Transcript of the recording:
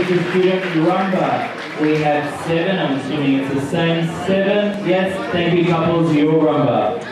teacher student Rumba. We have 7, I'm assuming it's the same 7. Yes, thank you couples, your Rumba.